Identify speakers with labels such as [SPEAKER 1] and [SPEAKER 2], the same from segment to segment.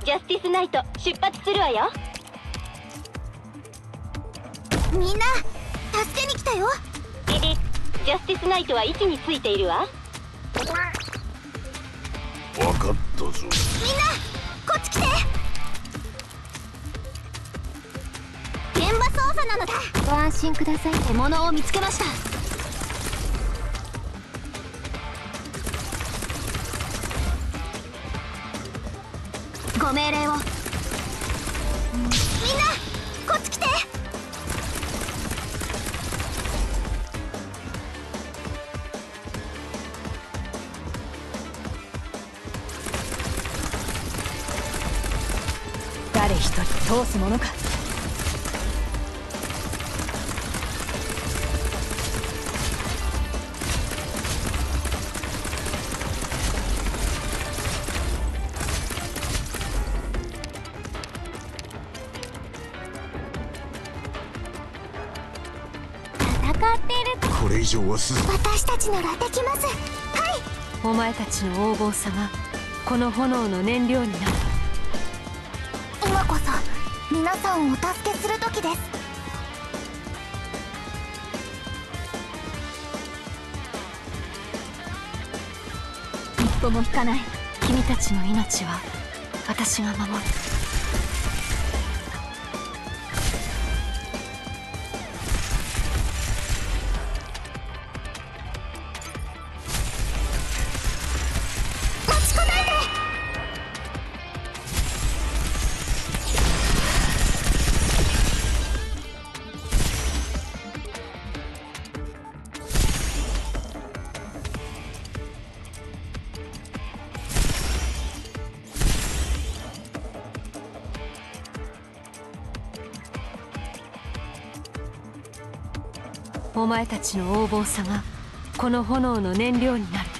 [SPEAKER 1] ジャスティスナイト出発するわよ。
[SPEAKER 2] みんな助けに来たよ。
[SPEAKER 1] リリ、ジャスティスナイトは位置についているわ。
[SPEAKER 3] 分かったぞ。
[SPEAKER 2] みんなこっち来て。現場捜査なのだ。ご安心ください。獲物を見つけました。ご命令を。みんなこっち来て。
[SPEAKER 4] 誰一人通すものか。
[SPEAKER 2] 戦っていると
[SPEAKER 3] これ以上は
[SPEAKER 2] 私たちならできます。はい。
[SPEAKER 4] お前たちの横暴さがこの炎の燃料になる。
[SPEAKER 2] 今こそ皆さんをお助けする時です。
[SPEAKER 4] 一歩も引かない。君たちの命は私が守る。
[SPEAKER 2] 待ちこないで。
[SPEAKER 4] お前たちの横暴さがこの炎の燃料になる。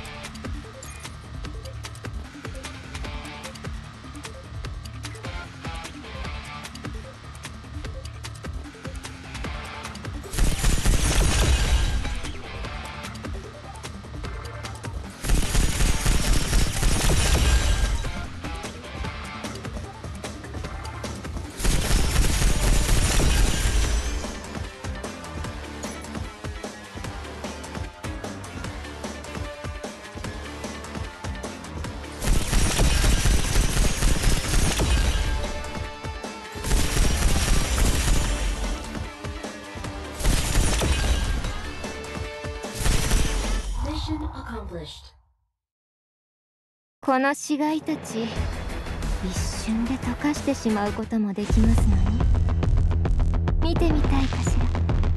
[SPEAKER 2] この死骸たち一瞬で溶かしてしまうこともできますのに、見てみたいかしら。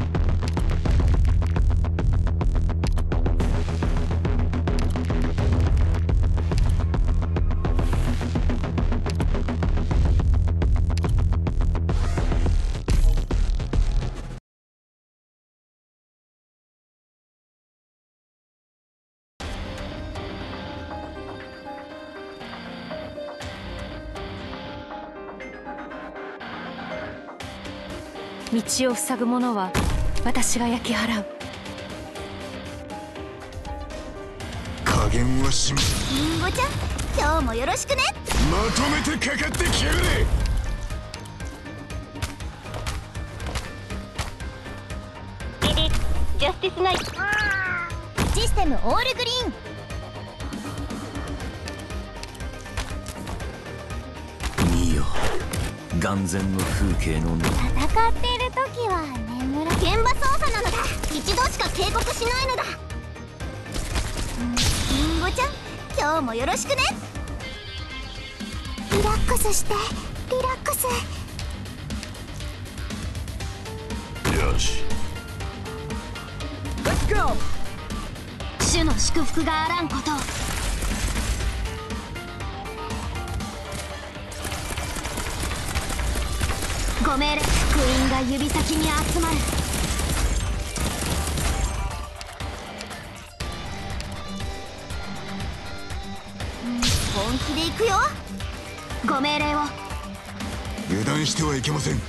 [SPEAKER 4] 道を塞ぐ者は私が焼き払う。
[SPEAKER 3] 加減はしま。
[SPEAKER 2] リンゴちゃん、今日もよろしくね。
[SPEAKER 3] まとめてかかってきやがれ。
[SPEAKER 1] リリ、ジャスティスナイト。
[SPEAKER 2] システムオールグリーン。
[SPEAKER 5] 見よ、眼前の風景の
[SPEAKER 2] 戦っている時は眠ら。現場操作なのだ。一度しか警告しないのだ。リンゴちゃん、今日もよろしくね。リラックスして、リラックス。
[SPEAKER 3] よし。
[SPEAKER 2] 主の祝福があらんことを。ご命令。福音が指先に集まる。本気で行くよ。ご命令を。
[SPEAKER 3] 油断してはいけません。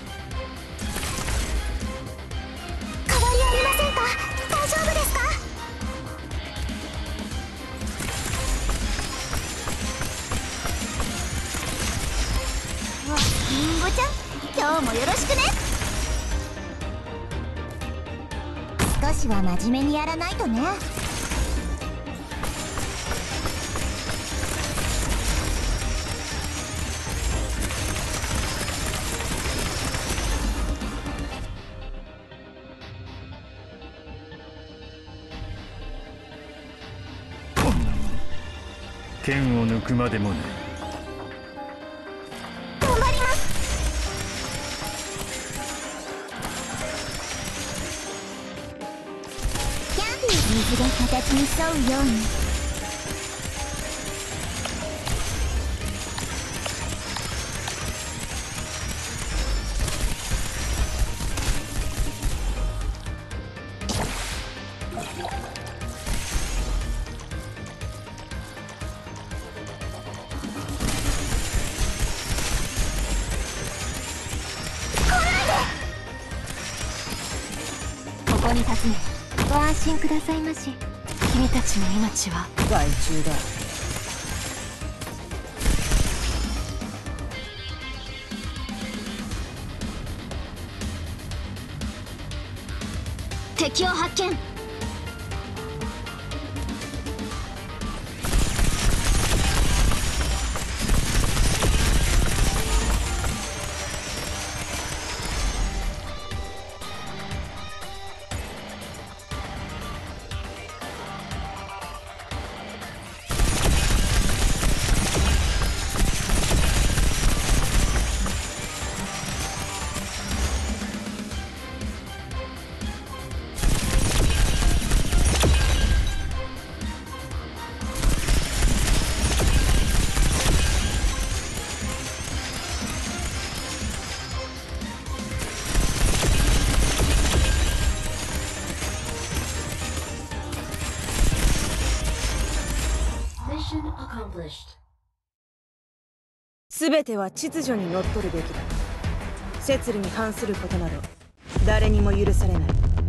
[SPEAKER 2] 変わりありませんか。大丈夫ですか。 もよろしくね。少しは真面目にやらないとね。
[SPEAKER 5] 剣を抜くまでもない。
[SPEAKER 2] 頑張ります。キャンディー水が形に沿うように。ここに立つね。ご安心くださいまし。
[SPEAKER 4] 君たちの命は
[SPEAKER 6] 害虫だ。
[SPEAKER 1] 敵を発見。
[SPEAKER 6] すべては秩序にのっとるべきだ。摂理に反することなど誰にも許されない。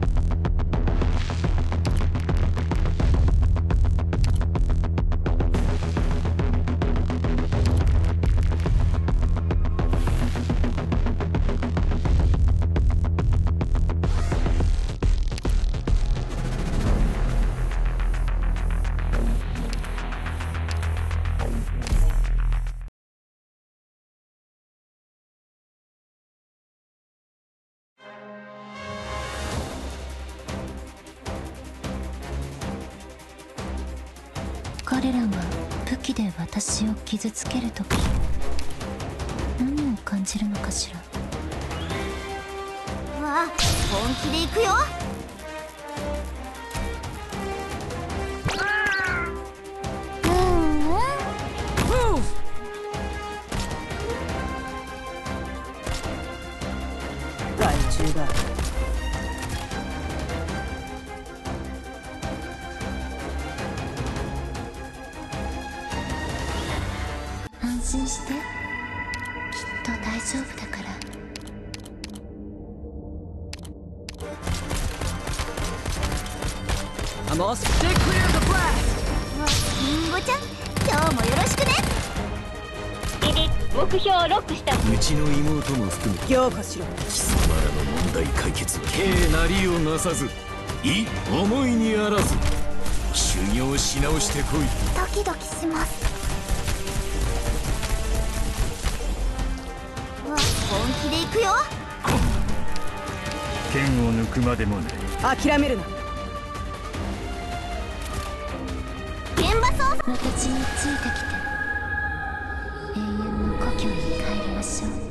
[SPEAKER 2] 彼らが武器で私を傷つけるとき、何を感じるのかしら。わあ、本気で行くよ。
[SPEAKER 6] 害虫だ。
[SPEAKER 2] 安心して、きっと大丈夫だから。リンゴちゃん、今日もよろしくね。
[SPEAKER 1] リリ、目標をロックした。
[SPEAKER 5] うちの妹も含め
[SPEAKER 6] 強化しろ。
[SPEAKER 5] 貴様らの問題解決は計なりをなさず、思いにあらず修行し直してこい。
[SPEAKER 2] ドキドキします。本気で行くよ。
[SPEAKER 5] 剣を抜くまでもない。
[SPEAKER 6] 諦めるな。
[SPEAKER 2] 現場操作。私についてきて、永遠の故郷に帰りましょう。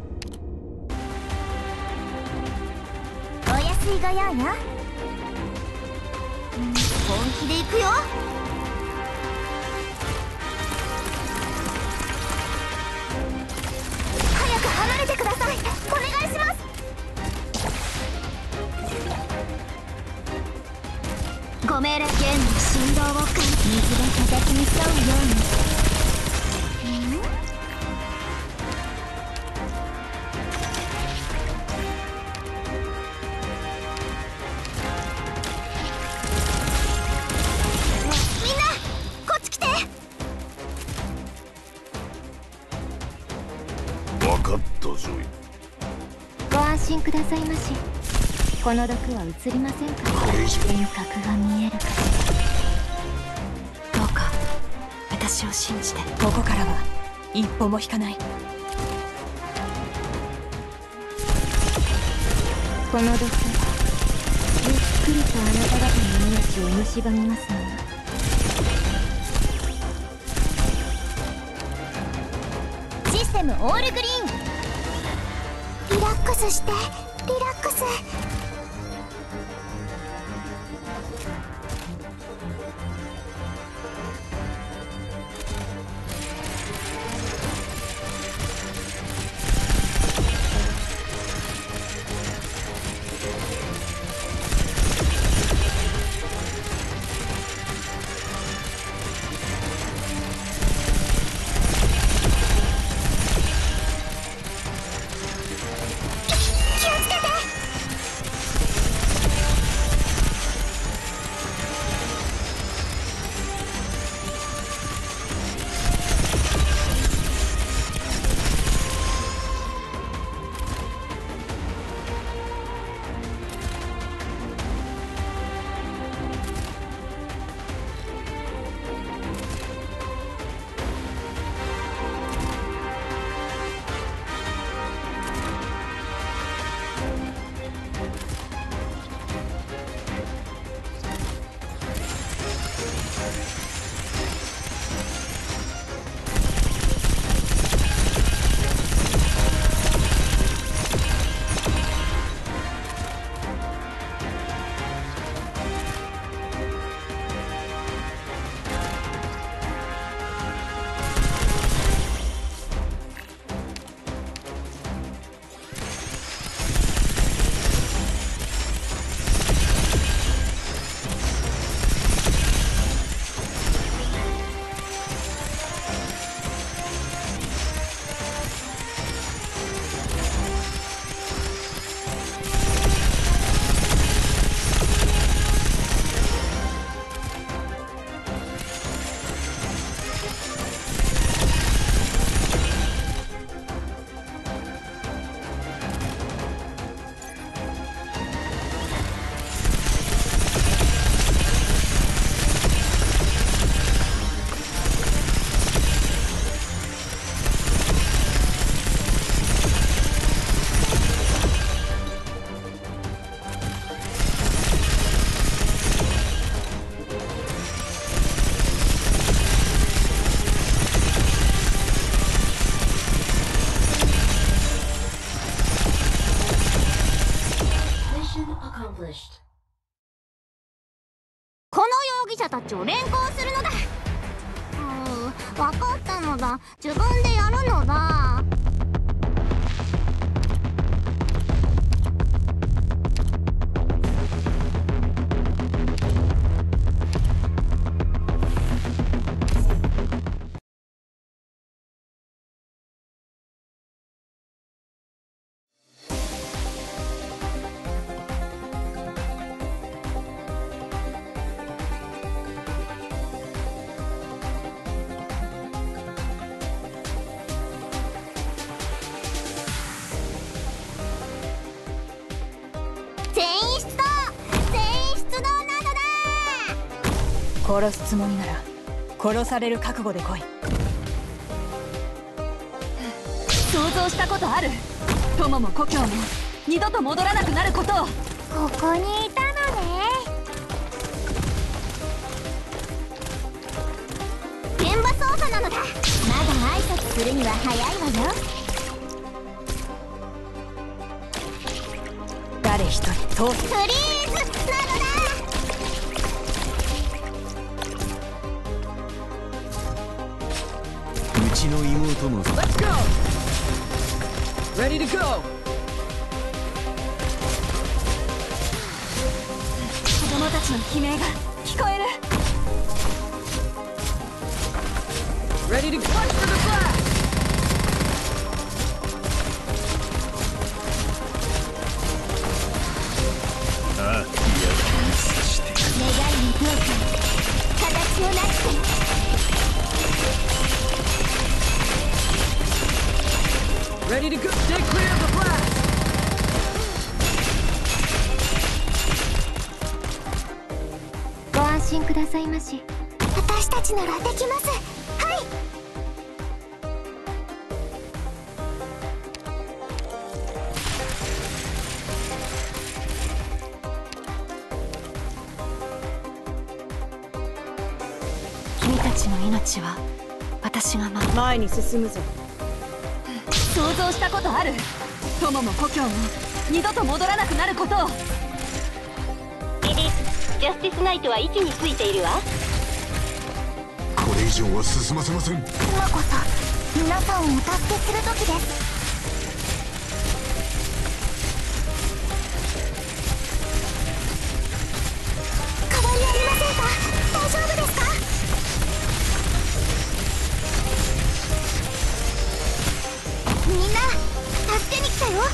[SPEAKER 2] お安いご用よ。本気で行くよ。早く離れてください。お願いします。
[SPEAKER 1] ご命令。
[SPEAKER 2] 弦の振動を感じ、水が形に沿うように。みんなこっち来て。
[SPEAKER 3] 分かったぞい。
[SPEAKER 2] 心くださいまし。この毒は移りませんから。
[SPEAKER 3] これ以上
[SPEAKER 2] 輪郭が見えるか
[SPEAKER 4] どうか私を信じて。
[SPEAKER 6] ここからは一歩も引かない。
[SPEAKER 2] この毒はゆっくりとあなた方の命を蝕みますのよ。
[SPEAKER 1] システムオールグリーン。リラックスしてリラックス。この容疑者たちを連行するのだ。分かったのだ。自分でやるのだ。
[SPEAKER 6] 殺すつもりなら殺される覚悟で来い。
[SPEAKER 4] 想像したことある？友も故郷も二度と戻らなくなることを。
[SPEAKER 1] ここにいたのね。現場操作なのだ。まだ挨拶するには早いわよ。
[SPEAKER 6] 誰一人通
[SPEAKER 1] フリーズなのだ。
[SPEAKER 5] うちの妹も
[SPEAKER 7] Let's go! Ready to go!
[SPEAKER 4] 子供たちの悲鳴が聞こえる。
[SPEAKER 7] Ready to punch for the flag!
[SPEAKER 5] ああ、役にさして
[SPEAKER 1] 願いにどうか形をなして。
[SPEAKER 7] Ready to go! Stay clear of the flag!
[SPEAKER 2] 心くださいまし。
[SPEAKER 1] 私たちならできます。はい。
[SPEAKER 4] 君たちの命は私が
[SPEAKER 6] 前に進むぞ。
[SPEAKER 7] 想像したことある？友も故郷も二度と戻らなくなることを。
[SPEAKER 8] ジャスティスナイトは位置についているわ。
[SPEAKER 3] これ以上は進ませません。
[SPEAKER 1] 今こそ皆さんをお助けする時です。変わりありませんか？大丈夫ですか？みんな助けに来たよ。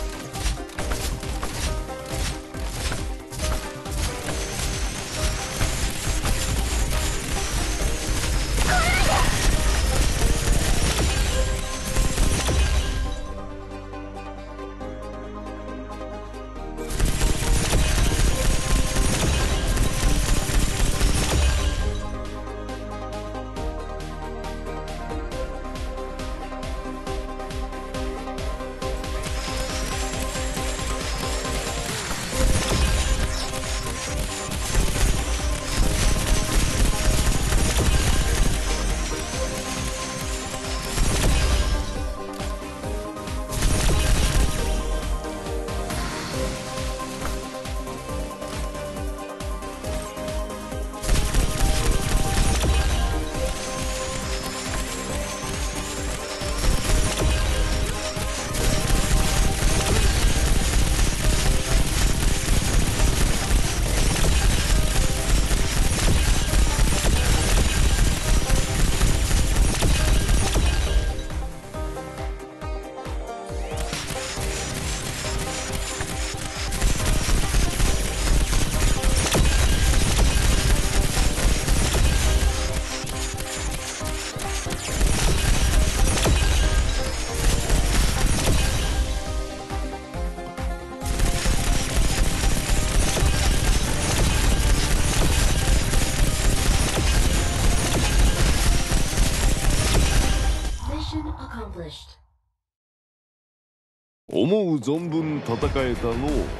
[SPEAKER 9] 思う存分戦えたのう。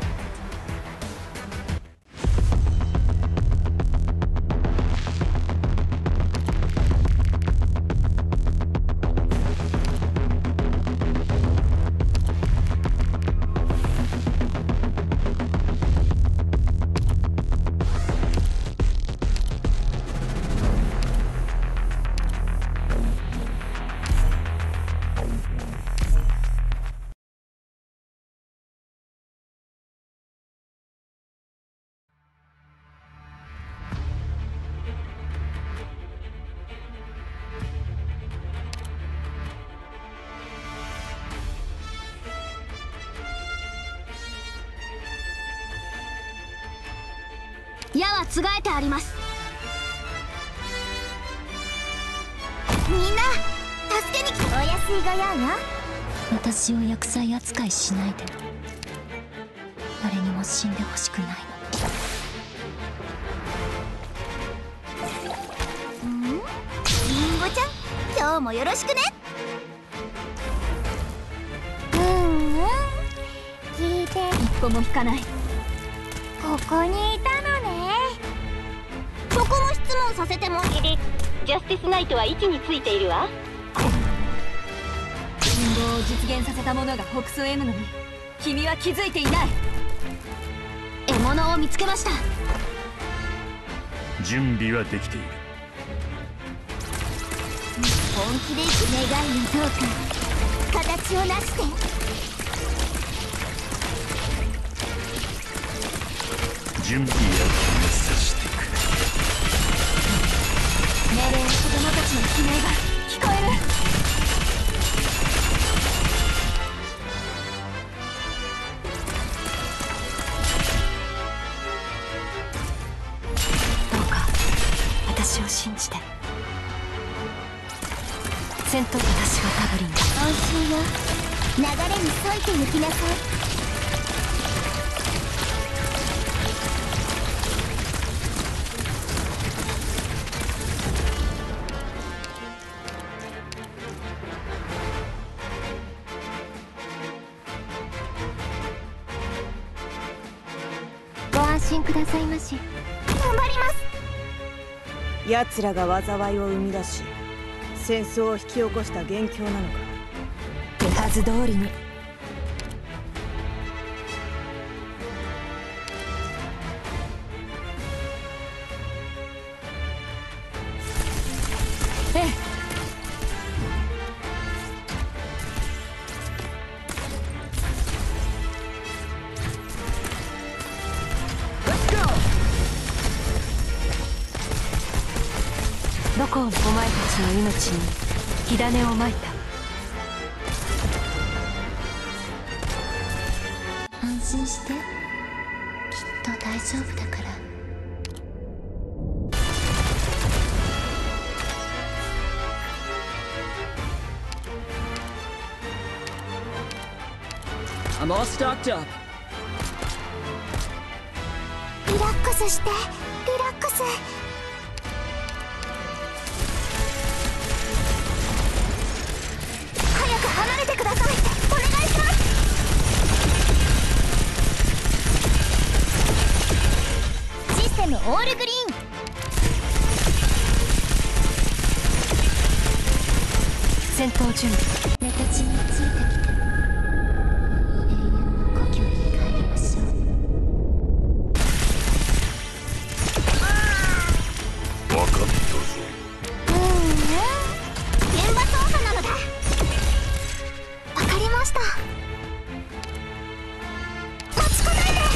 [SPEAKER 1] 矢はつがえてあります。みんな助けに来た。お安いご用よ。
[SPEAKER 2] 私を厄災扱いしないで。誰にも死んでほしくないの。
[SPEAKER 1] リンゴちゃん、今日もよろしくね。聞いて。
[SPEAKER 7] 一歩も引かない。
[SPEAKER 1] ここにいたのね。そこも質問させても。
[SPEAKER 8] ジャスティスナイトは位置についているわ。
[SPEAKER 7] 人望を実現させた者が北総 M のに君は気づいていない。
[SPEAKER 1] 獲物を見つけました。
[SPEAKER 5] 準備はできている。
[SPEAKER 1] 本気で願いをどうか形をなして。
[SPEAKER 5] 準備や決めさせてくれ。
[SPEAKER 7] 命令の子供たちの悲鳴が聞こえる。
[SPEAKER 4] どうか私を信じて。戦闘私がタブリンだ。
[SPEAKER 1] 安心よ。流れに沿いて行きなさい。
[SPEAKER 2] くださいまし。
[SPEAKER 1] 頑張ります。
[SPEAKER 6] 奴らが災いを生み出し戦争を引き起こした元凶なのか。手はず通りに。
[SPEAKER 7] ええ。
[SPEAKER 4] どこをお前たちの命に火種をまいた。
[SPEAKER 1] 安心して、きっと大丈夫だから。
[SPEAKER 5] I'm all stocked up.
[SPEAKER 1] リラックスして、リラックス。早く離れてください。お願いします。システムオールグリーン。
[SPEAKER 4] 戦闘準備。
[SPEAKER 1] ネタチについてきて、永遠の故郷に帰りましょう。
[SPEAKER 3] 分かったぞ。
[SPEAKER 1] 現場操作なのだ。わかりました。待ちこないで。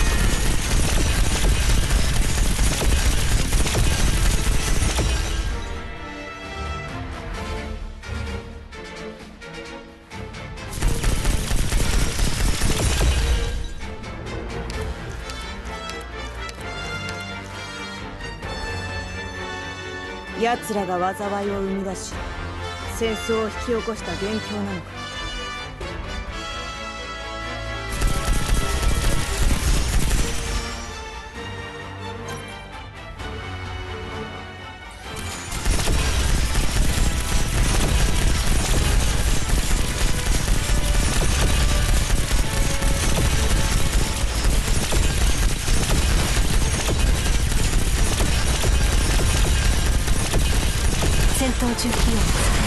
[SPEAKER 6] 奴らが災いを生み出し戦争を引き起こした元凶なのか。
[SPEAKER 4] 戦闘重機を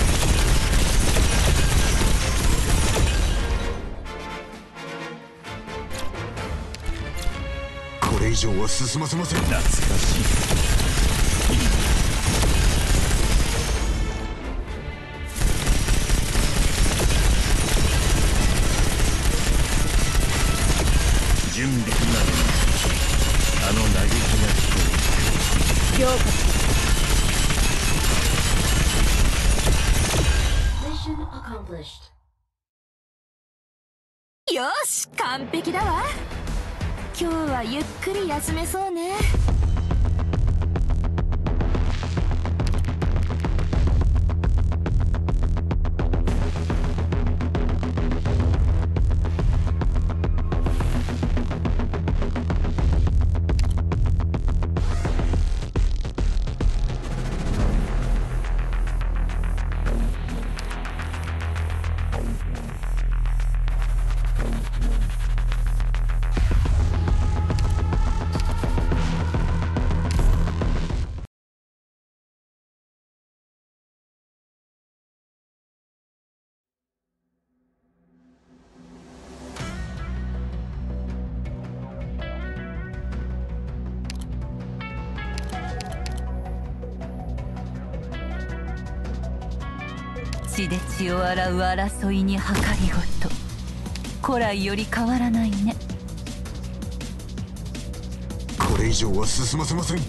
[SPEAKER 3] これ以上は進ませません。
[SPEAKER 5] 懐かしい。準備なのにあの嘆きが聞こえる。
[SPEAKER 6] 評価する。
[SPEAKER 7] よし、完璧だわ。今日はゆっくり休めそうね。
[SPEAKER 10] 血で血を洗う争いに計りごと、古来より変わらないね。
[SPEAKER 3] これ以上は進ませません。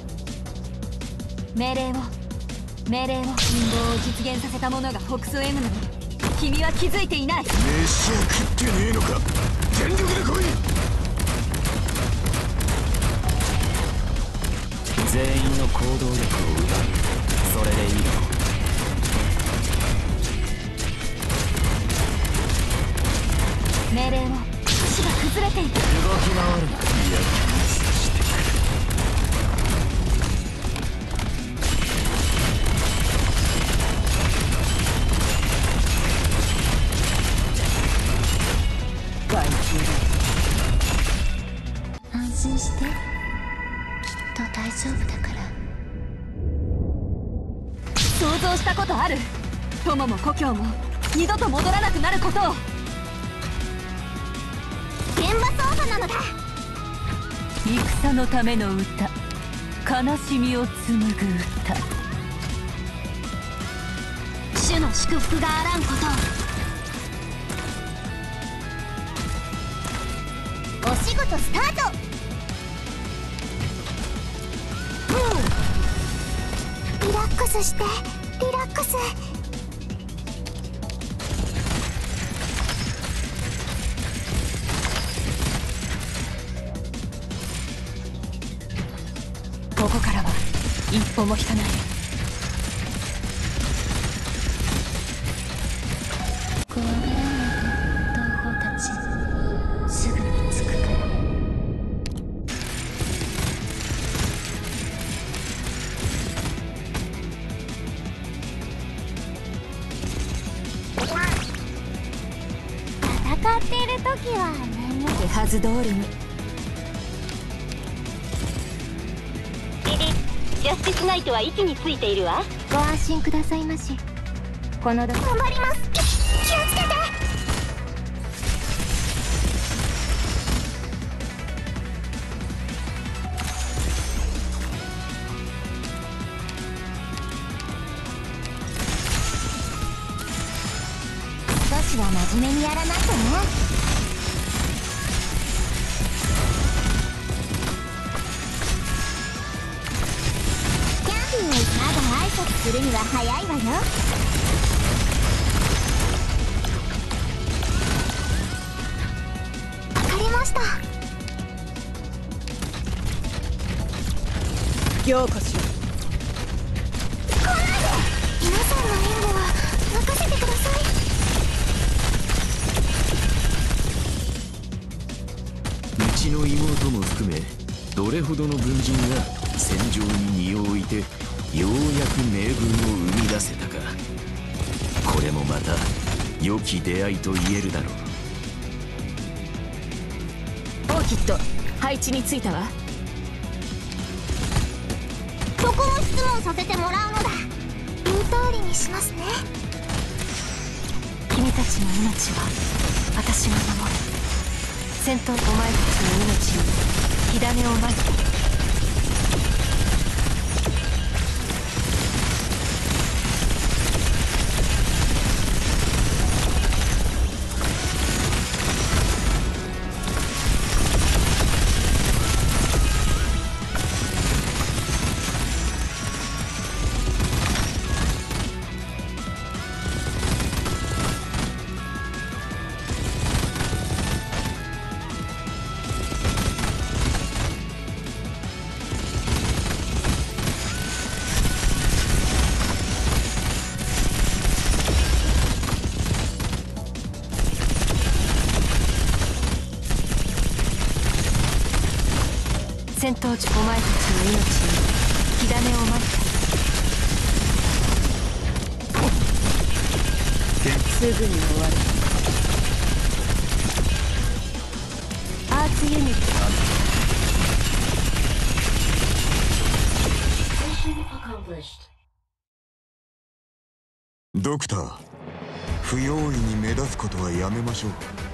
[SPEAKER 7] 命令を陰謀を実現させた者が北総 M なのに君は気づいていない。
[SPEAKER 3] 飯を食ってねえのか。全力で来い。
[SPEAKER 5] 全員の行動力を奪う。それでいいの。
[SPEAKER 7] 命令を足が崩れている。
[SPEAKER 5] 動き回るな。いや、してくる。
[SPEAKER 6] 害虫だ。
[SPEAKER 1] 安心して。 と大丈夫だから。
[SPEAKER 4] 想像したことある？友も故郷も二度と戻らなくなることを。
[SPEAKER 1] 現場操作なのだ。
[SPEAKER 10] 戦のための歌、悲しみを紡ぐ歌。
[SPEAKER 1] 主の祝福があらんことを。お仕事スタート。リラックスして、リラックス。
[SPEAKER 4] ここからは一歩も引かない。
[SPEAKER 1] 怖がらないで、同胞たち。すぐに着くから。戦っている時は眠い。
[SPEAKER 4] 手はず通りに。
[SPEAKER 8] ジャスティスナイトは位置についているわ。
[SPEAKER 2] ご安心くださいまし。このど
[SPEAKER 1] 頑張ります。気をつけて。少しは真面目にやらないとね。まだ挨拶するには早いわよ。わかりました。
[SPEAKER 6] 行こしよ。
[SPEAKER 1] 来ないで。皆さんの任務は任せてください。
[SPEAKER 5] うちの妹も含めどれほどの軍人が戦場に身を置いてようやく名分を生み出せたか。これもまた良き出会いと言えるだろう。
[SPEAKER 4] オーキッド、配置についたわ。
[SPEAKER 1] そこも質問させてもらうのだ。言う通りにしますね。
[SPEAKER 4] 君たちの命は私が守る。戦闘お前たちの命に火種をまいて。戦闘時お前たちの命に火種をまいた。
[SPEAKER 6] すぐに終わる。
[SPEAKER 4] アーツユニット。
[SPEAKER 3] ドクター、不用意に目立つことはやめましょう。